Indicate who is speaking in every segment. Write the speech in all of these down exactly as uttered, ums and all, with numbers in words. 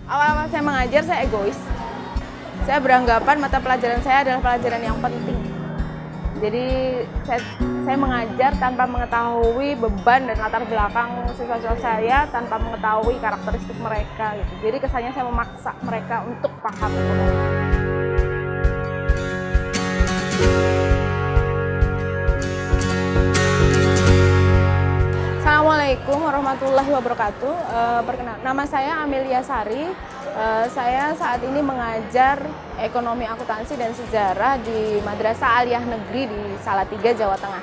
Speaker 1: Awal-awal saya mengajar, saya egois. Saya beranggapan mata pelajaran saya adalah pelajaran yang penting. Jadi saya, saya mengajar tanpa mengetahui beban dan latar belakang siswa-siswa saya, tanpa mengetahui karakteristik mereka. Gitu. Jadi kesannya saya memaksa mereka untuk paham ekonomi. Assalamualaikum warahmatullahi wabarakatuh. E, perkenal, nama saya Amelia Sari. E, saya saat ini mengajar ekonomi akuntansi dan sejarah di Madrasah Aliyah Negeri di Salatiga, Jawa Tengah.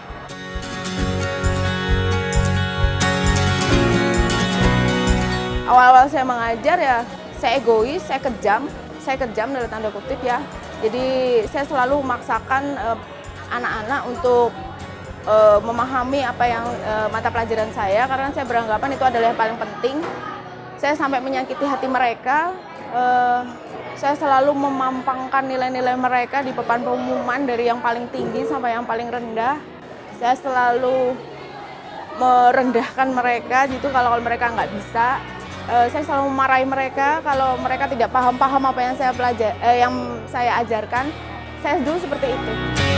Speaker 1: Awal-awal saya mengajar ya, saya egois, saya kejam, saya kejam dalam tanda kutip ya. Jadi saya selalu memaksakan anak-anak e, untuk Uh, memahami apa yang uh, mata pelajaran saya, karena saya beranggapan itu adalah yang paling penting. Saya sampai menyakiti hati mereka. Uh, saya selalu memampangkan nilai-nilai mereka di papan pengumuman dari yang paling tinggi sampai yang paling rendah. Saya selalu merendahkan mereka gitu kalau mereka nggak bisa. Uh, saya selalu memarahi mereka kalau mereka tidak paham-paham apa yang saya pelajar, uh, yang saya ajarkan. Saya dulu seperti itu.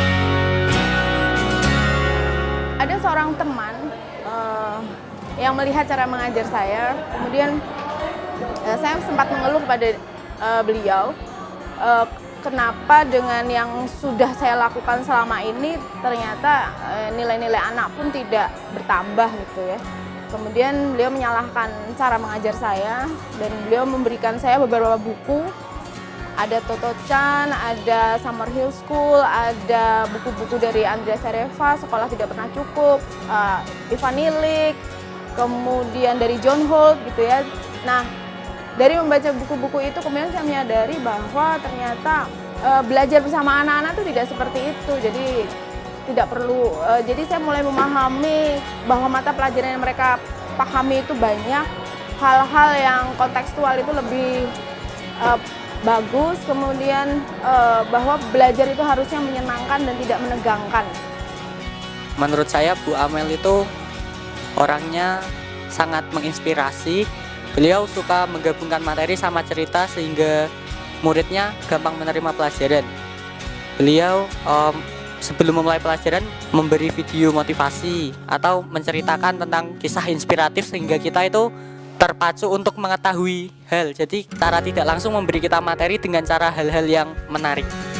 Speaker 1: Ada seorang teman uh, yang melihat cara mengajar saya, kemudian uh, saya sempat mengeluh kepada uh, beliau, uh, kenapa dengan yang sudah saya lakukan selama ini ternyata nilai-nilai uh, anak pun tidak bertambah gitu ya. Kemudian beliau menyalahkan cara mengajar saya dan beliau memberikan saya beberapa buku. Ada Toto Chan, ada Summerhill School, ada buku-buku dari Andrea Sereva, Sekolah Tidak Pernah Cukup, uh, Ivan Illich, kemudian dari John Holt gitu ya. Nah, dari membaca buku-buku itu kemudian saya menyadari bahwa ternyata uh, belajar bersama anak-anak itu tidak seperti itu. Jadi tidak perlu. Uh, jadi saya mulai memahami bahwa mata pelajaran yang mereka pahami itu banyak, hal-hal yang kontekstual itu lebih uh, bagus, kemudian uh, bahwa belajar itu harusnya menyenangkan dan tidak menegangkan.
Speaker 2: Menurut saya Bu Amel itu orangnya sangat menginspirasi. Beliau suka menggabungkan materi sama cerita sehingga muridnya gampang menerima pelajaran. Beliau um, sebelum memulai pelajaran memberi video motivasi atau menceritakan tentang kisah inspiratif sehingga kita itu terpacu untuk mengetahui hal. Jadi cara tidak langsung memberi kita materi dengan cara hal-hal yang menarik.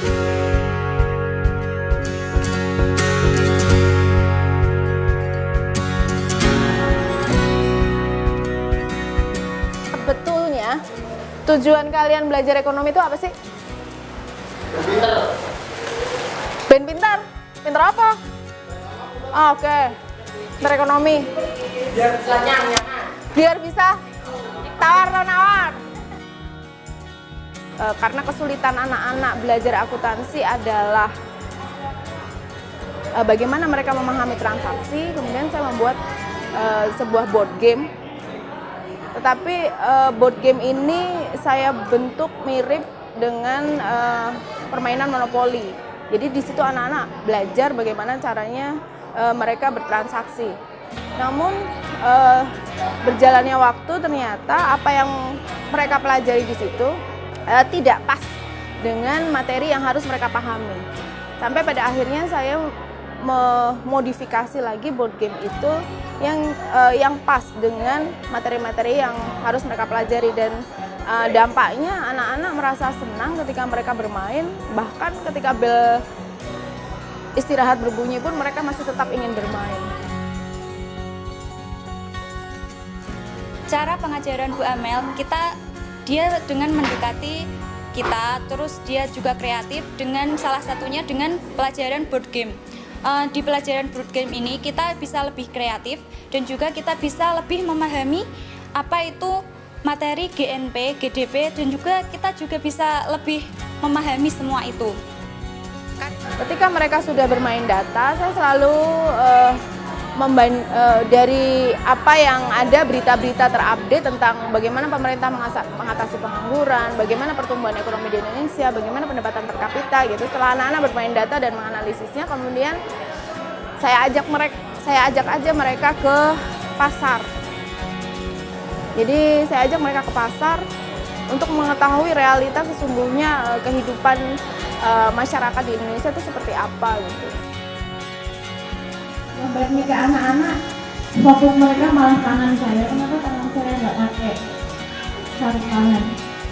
Speaker 1: Sebetulnya tujuan kalian belajar ekonomi itu apa sih?
Speaker 3: Pinter.
Speaker 1: Ben pintar? Pintar apa? Oh, oke, okay. Pintar ekonomi.
Speaker 3: Biar bisa nyanyi.
Speaker 1: Biar bisa tawar-menawar. E, karena kesulitan anak-anak belajar akuntansi adalah e, bagaimana mereka memahami transaksi, kemudian saya membuat e, sebuah board game. Tetapi e, board game ini saya bentuk mirip dengan e, permainan monopoli. Jadi di situ anak-anak belajar bagaimana caranya e, mereka bertransaksi. Namun eh, berjalannya waktu ternyata apa yang mereka pelajari di situ eh, tidak pas dengan materi yang harus mereka pahami. Sampai pada akhirnya saya memodifikasi lagi board game itu yang eh, yang pas dengan materi-materi yang harus mereka pelajari, dan eh, dampaknya anak-anak merasa senang ketika mereka bermain, bahkan ketika bel istirahat berbunyi pun mereka masih tetap ingin bermain.
Speaker 4: Cara pengajaran Bu Amel, kita dia dengan mendekati kita, terus dia juga kreatif dengan salah satunya dengan pelajaran board game. Uh, di pelajaran board game ini kita bisa lebih kreatif dan juga kita bisa lebih memahami apa itu materi G N P, G D P, dan juga kita juga bisa lebih memahami semua itu.
Speaker 1: Ketika mereka sudah bermain data, saya selalu uh, Memban, uh, dari apa yang ada berita-berita terupdate tentang bagaimana pemerintah mengatasi pengangguran, bagaimana pertumbuhan ekonomi di Indonesia, bagaimana pendapatan per kapita gitu. Setelah anak-anak bermain data dan menganalisisnya, kemudian saya ajak mereka, saya ajak aja mereka ke pasar. Jadi saya ajak mereka ke pasar, untuk mengetahui realitas sesungguhnya uh, kehidupan uh, masyarakat di Indonesia itu seperti apa gitu.
Speaker 5: Gambar nih ke anak-anak, fokus mereka malah tangan saya. Kenapa tangan saya nggak pakai sarung tangan?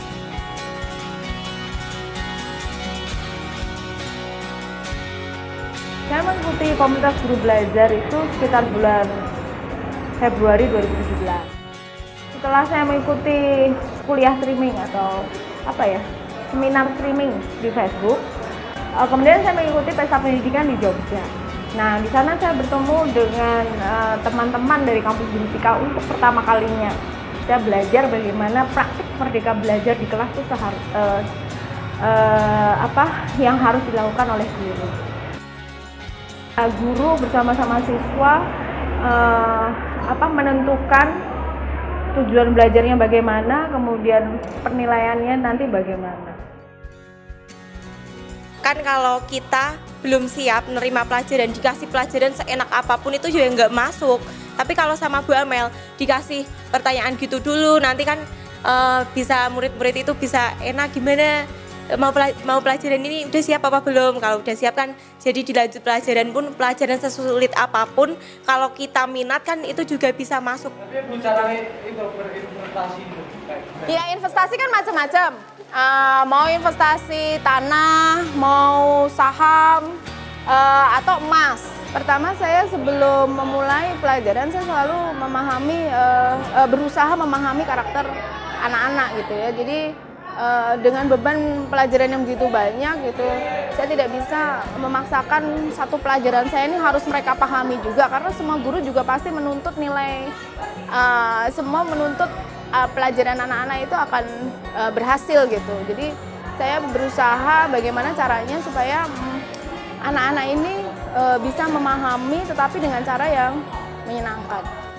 Speaker 1: Saya mengikuti komunitas guru belajar itu sekitar bulan Februari dua ribu tujuh belas. Setelah saya mengikuti kuliah streaming atau apa ya, seminar streaming di Facebook, kemudian saya mengikuti pesta pendidikan di Jogja. Nah, di sana saya bertemu dengan teman-teman uh, dari kampus Bintika untuk pertama kalinya. Saya belajar bagaimana praktik merdeka belajar di kelas itu seharus uh, uh, apa yang harus dilakukan oleh guru. Uh, guru bersama-sama siswa uh, apa menentukan tujuan belajarnya bagaimana, kemudian penilaiannya nanti bagaimana.
Speaker 6: Kan kalau kita belum siap menerima pelajaran, dikasih pelajaran seenak apapun itu juga nggak masuk. Tapi kalau sama Bu Amel dikasih pertanyaan gitu dulu, nanti kan uh, bisa murid-murid itu bisa enak gimana, mau pelaj mau pelajaran ini udah siap apa belum. Kalau udah siap kan jadi dilanjut pelajaran pun, pelajaran sesulit apapun, kalau kita minat kan itu juga bisa masuk.
Speaker 7: Tapi bicara itu berinvestasi itu.
Speaker 1: Ya, investasi kan macam-macam. Uh, mau investasi tanah, mau saham, uh, atau emas. Pertama saya sebelum memulai pelajaran saya selalu memahami, uh, uh, berusaha memahami karakter anak-anak gitu ya. Jadi uh, dengan beban pelajaran yang begitu banyak gitu, saya tidak bisa memaksakan satu pelajaran saya ini harus mereka pahami juga, karena semua guru juga pasti menuntut nilai, uh, semua menuntut Uh, pelajaran anak-anak itu akan uh, berhasil gitu. Jadi saya berusaha bagaimana caranya supaya anak-anak um, ini uh, bisa memahami tetapi dengan cara yang menyenangkan.